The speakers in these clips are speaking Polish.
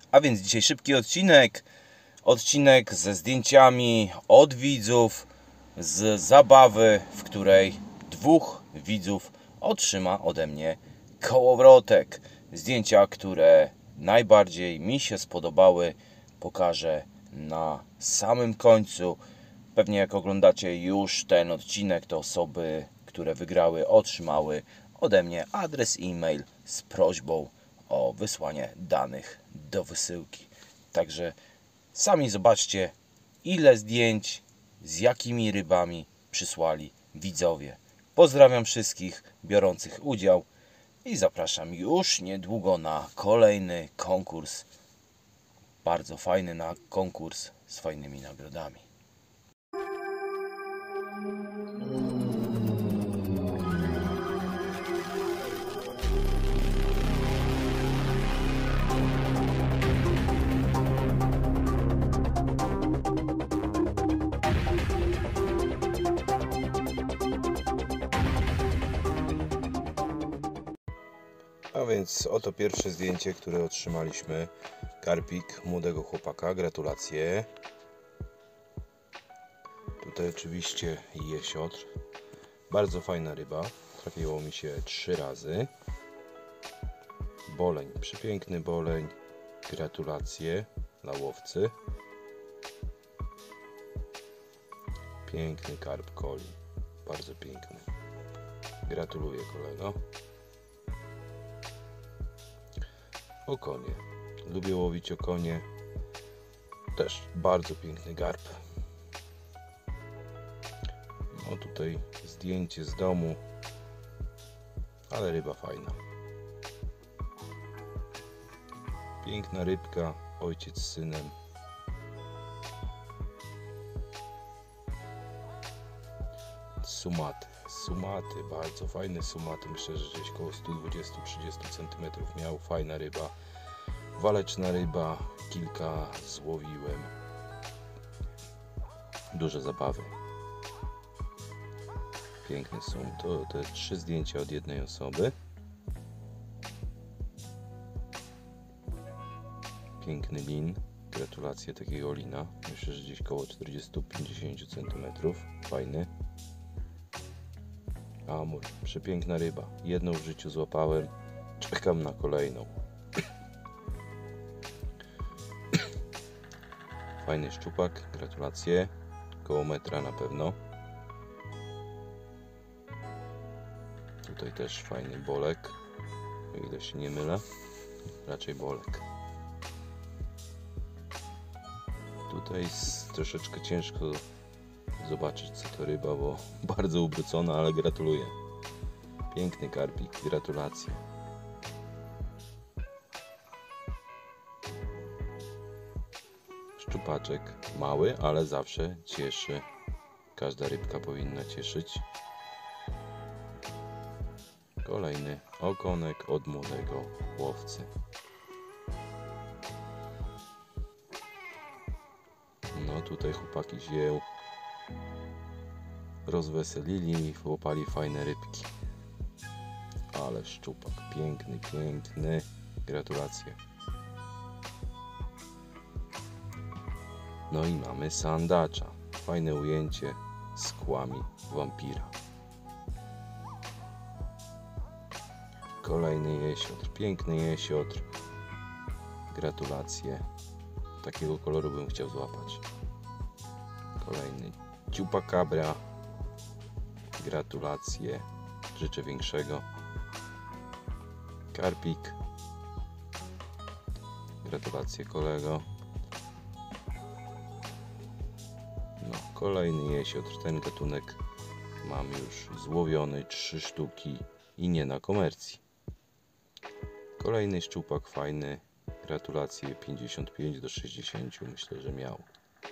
A więc dzisiaj szybki odcinek ze zdjęciami od widzów, z zabawy, w której 2 widzów otrzyma ode mnie kołowrotek. Zdjęcia, które najbardziej mi się spodobały, pokażę na samym końcu. Pewnie jak oglądacie już ten odcinek, to osoby, które wygrały, otrzymały ode mnie adres e-mail z prośbą o wysłanie danych do wysyłki. Także sami zobaczcie, ile zdjęć, z jakimi rybami przysłali widzowie. Pozdrawiam wszystkich biorących udział i zapraszam już niedługo na kolejny konkurs. Bardzo fajny konkurs z fajnymi nagrodami. A więc oto pierwsze zdjęcie, które otrzymaliśmy. Karpik młodego chłopaka, gratulacje. Tutaj oczywiście jesiotr. Bardzo fajna ryba, trafiło mi się 3 razy. Boleń, przepiękny boleń, gratulacje dla łowcy. Piękny karp koli, bardzo piękny. Gratuluję kolego. Okonie. Lubię łowić okonie. Też bardzo piękny garb. No tutaj zdjęcie z domu, ale ryba fajna. Piękna rybka, ojciec z synem. Sumaty, bardzo fajne sumaty. Myślę, że gdzieś koło 120-30 cm miał. Fajna ryba, waleczna ryba, kilka złowiłem. Duże zabawy. Piękne są te 3 zdjęcia od jednej osoby. Piękny lin, gratulacje takiego lina. Myślę, że gdzieś koło 40-50 cm. Fajny. Amur, przepiękna ryba. Jedną w życiu złapałem, czekam na kolejną. Fajny szczupak, gratulacje. Koło metra na pewno. Tutaj też fajny bolek, o ile się nie mylę, raczej bolek. Tutaj jest troszeczkę ciężko zobaczyć, co to ryba, bo bardzo ubrucona, ale gratuluję. Piękny karpik, gratulacje. Szczupaczek mały, ale zawsze cieszy. Każda rybka powinna cieszyć. Kolejny okonek od młodego łowcy. No tutaj chłopaki się rozweselili, łapali fajne rybki. Ale szczupak piękny, piękny. Gratulacje. No i mamy sandacza. Fajne ujęcie z kłami wampira. Kolejny jesiotr, piękny jesiotr. Gratulacje. Takiego koloru bym chciał złapać. Kolejny chupacabra. Gratulacje. Życzę większego. Karpik. Gratulacje kolego. No, kolejny jesiotr. Ten gatunek mam już złowiony 3 sztuki i nie na komercji. Kolejny szczupak fajny. Gratulacje, 55-60 myślę, że miał.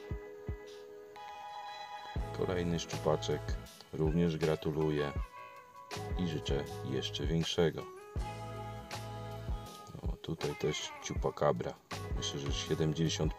Kolejny szczupaczek. Również gratuluję i życzę jeszcze większego. No, tutaj też chupacabra. Myślę, że 70+.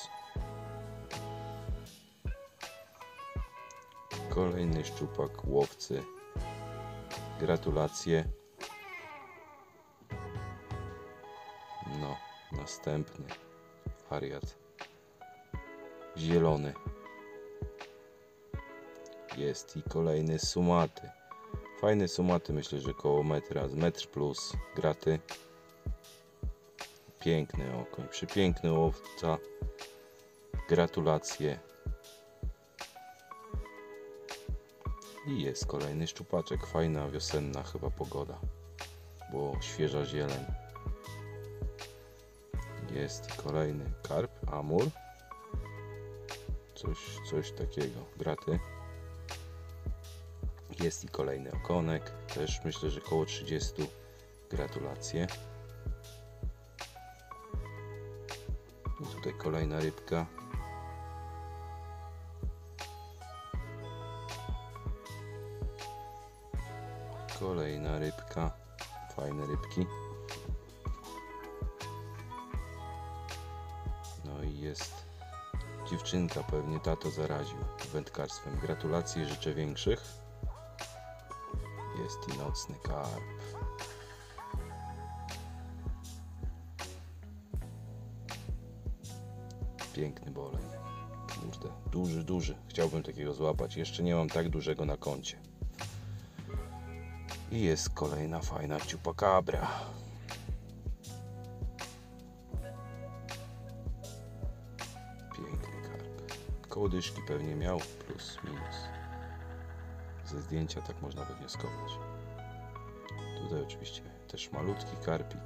Kolejny szczupak łowcy. Gratulacje. No, następny. wariat. Zielony. Jest i kolejny sumaty. Fajne sumaty, myślę, że koło metra, z metr plus, graty. Piękny okoń, przepiękny łowca. Gratulacje. I jest kolejny szczupaczek, fajna wiosenna chyba pogoda, bo świeża zieleń. Jest i kolejny karp, amur. Coś takiego, graty. Jest i kolejny okonek, też myślę, że koło 30. Gratulacje. I tutaj kolejna rybka. Kolejna rybka. Fajne rybki. No i jest dziewczynka, pewnie tato zaraził wędkarstwem. Gratulacje, życzę większych. Jest i nocny karp. Piękny bolej. Kurde, duży. Chciałbym takiego złapać. Jeszcze nie mam tak dużego na koncie. I jest kolejna fajna chupacabra. Piękny karp. Koło dyszki pewnie miał, plus minus. Ze zdjęcia tak można wywnioskować. Tutaj oczywiście też malutki karpik.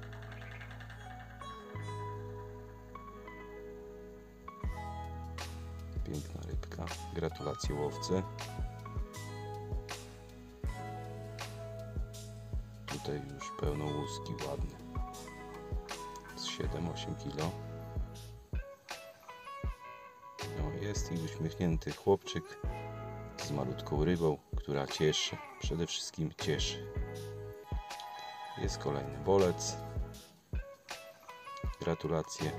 Piękna rybka. Gratulacje łowcy. Tutaj już pełno łuski ładny. Z 7-8 kg. No, jest i uśmiechnięty chłopczyk z malutką rybą, która cieszy. Przede wszystkim cieszy. Jest kolejny bolec. Gratulacje.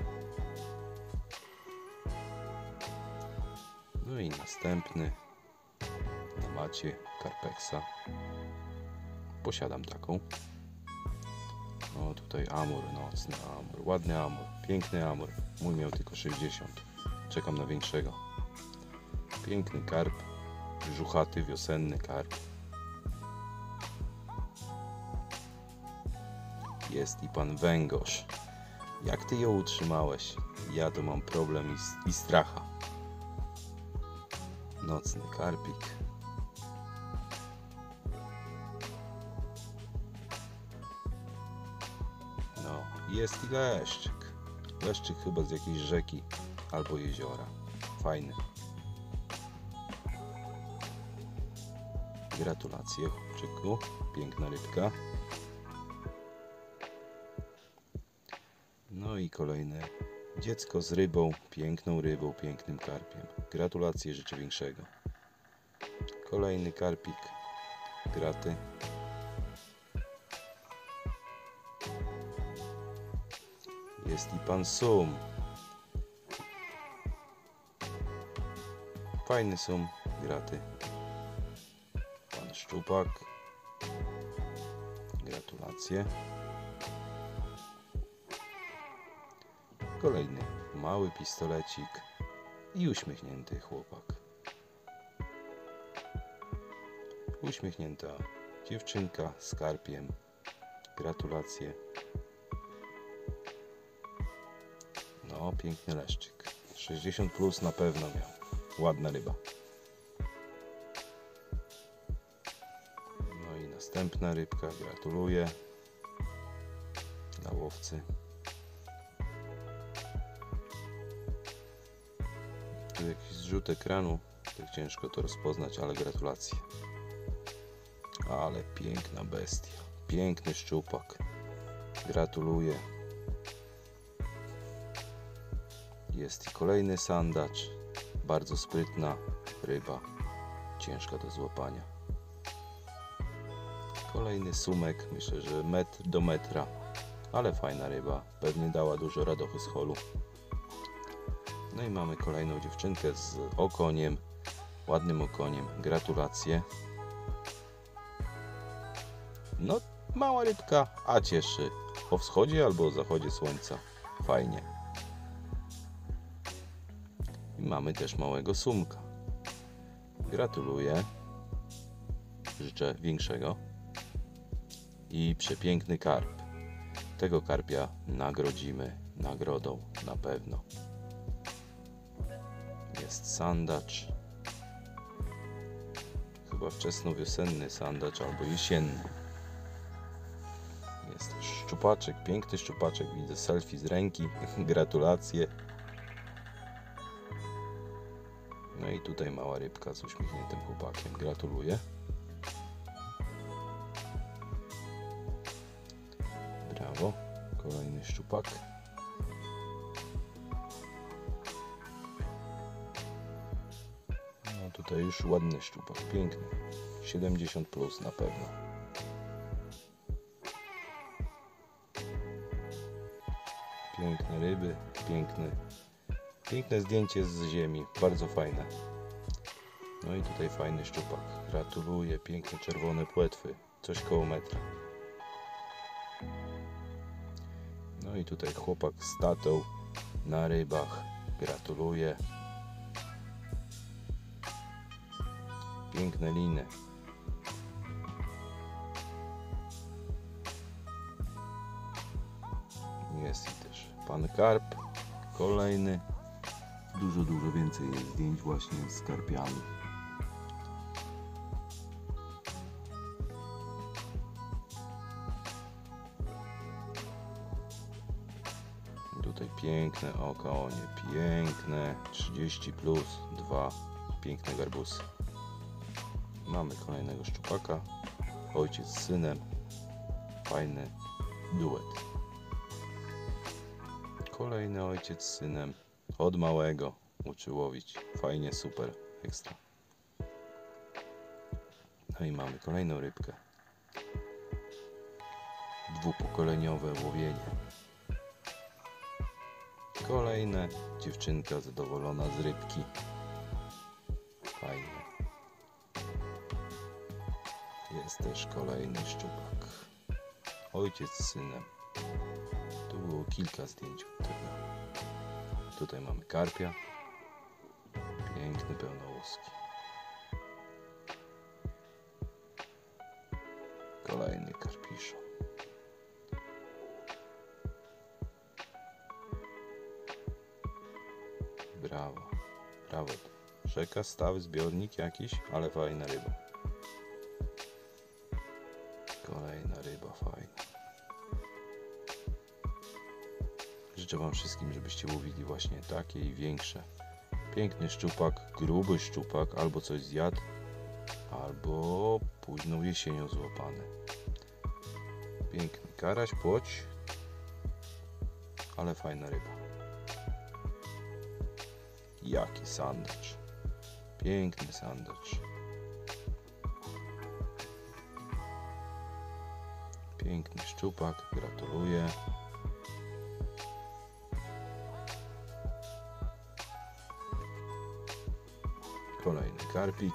No i następny na macie Carpexa. Posiadam taką. No tutaj amur, nocny amur, ładny amur, piękny amur. Mój miał tylko 60. Czekam na większego. Piękny karp, żuchaty, wiosenny karp. Jest i pan węgorz. Jak ty ją utrzymałeś? Ja to mam problem i stracha. Nocny karpik. No, jest i leszczyk. Leszczyk chyba z jakiejś rzeki albo jeziora. Fajny. Gratulacje, chłopczyku. Piękna rybka. No i kolejne dziecko z rybą, piękną rybą, pięknym karpiem. Gratulacje, życzę większego. Kolejny karpik. Graty. Jest i pan sum. Fajny sum. Graty. Pan szczupak. Gratulacje. Kolejny mały pistolecik i uśmiechnięty chłopak. Uśmiechnięta dziewczynka z karpiem. Gratulacje. No, piękny leszczyk. 60 plus na pewno miał. Ładna ryba. No i następna rybka. Gratuluję. Dla łowcy. Tu jakiś zrzut ekranu. Tak ciężko to rozpoznać, ale gratulacje. Ale piękna bestia. Piękny szczupak. Gratuluję. Jest i kolejny sandacz. Bardzo sprytna ryba. Ciężka do złapania. Kolejny sumek. Myślę, że metr do metra. Ale fajna ryba. Pewnie dała dużo radochy z holu. No i mamy kolejną dziewczynkę z okoniem. Ładnym okoniem. Gratulacje. No, mała rybka, a cieszy. O wschodzie albo o zachodzie słońca. Fajnie. mamy też małego sumka. Gratuluję. Życzę większego. I przepiękny karp. Tego karpia nagrodzimy nagrodą na pewno. Jest sandacz. Chyba wczesnowiosenny sandacz albo jesienny. Jest szczupaczek, piękny szczupaczek. Widzę selfie z ręki. Gratulacje. No i tutaj mała rybka z uśmiechniętym chłopakiem. Gratuluję. Brawo. Kolejny szczupak. No tutaj już ładny szczupak. Piękny. 70 plus na pewno. Piękne ryby. Piękne zdjęcie z ziemi. Bardzo fajne. No i tutaj fajny szczupak. Gratuluję. Piękne czerwone płetwy. Coś koło metra. No i tutaj chłopak z tatą na rybach. Gratuluję. Piękne liny. Jest i też pan karp. Kolejny. Dużo więcej jest zdjęć właśnie z karpiami. Tutaj piękne okonie, piękne 30 plus, 2 piękne garbusy. Mamy kolejnego szczupaka, ojciec z synem, fajny duet. Kolejny ojciec z synem, od małego uczy łowić, fajnie, super, ekstra. No i mamy kolejną rybkę. Dwupokoleniowe łowienie. Kolejne, dziewczynka zadowolona z rybki. Fajnie. Jest też kolejny szczupak. Ojciec z synem. Tu było kilka zdjęć od tego. Tutaj mamy karpia. Piękny, pełnołuski. Kolejny karpiszon. Brawo, brawo. Rzeka, stawy, zbiornik jakiś, ale fajna ryba. Kolejna ryba, fajna. Życzę wam wszystkim, żebyście łowili właśnie takie i większe. Piękny szczupak, gruby szczupak, albo coś zjadł, albo późną jesienią złapany. Piękny karaś, płoć, ale fajna ryba. Jaki sandacz. Piękny sandacz. Piękny szczupak, gratuluję. Kolejny karpik.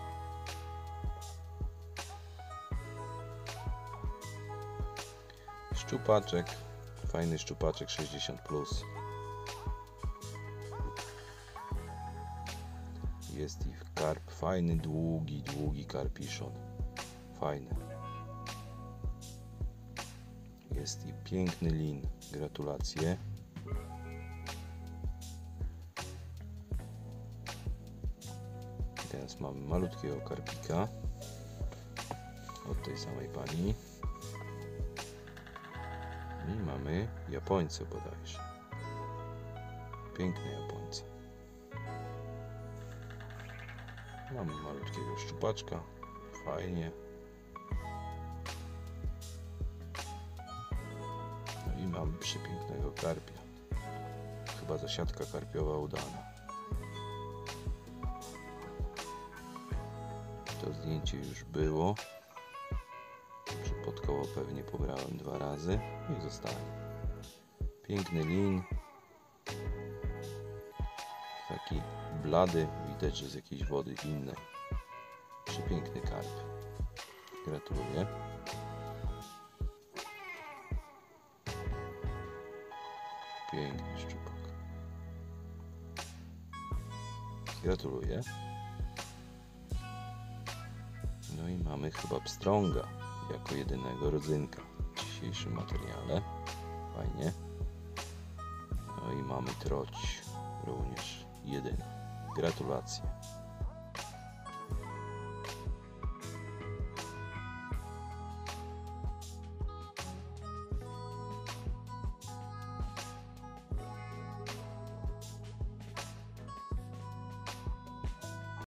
Szczupaczek. Fajny szczupaczek 60 plus. Jest i karp, fajny, długi karpiszon. Fajny. Jest i piękny lin. Gratulacje. Teraz mamy malutkiego karpika od tej samej pani. I mamy Japońce bodajże. Piękne Japońce. Mamy malutkiego szczupaczka. Fajnie. No i mamy przepięknego karpia. Chyba zasiadka karpiowa udana. To zdjęcie już było. Pod koło pewnie pobrałem 2 razy i zostanie. Piękny lin. Taki blady, widać, że z jakiejś wody innej. Przepiękny karp. Gratuluję. Piękny szczupak. Gratuluję. No i mamy chyba pstrąga jako jedynego rodzynka w dzisiejszym materiale. Fajnie. No i mamy troć również jedyny. Gratulacje.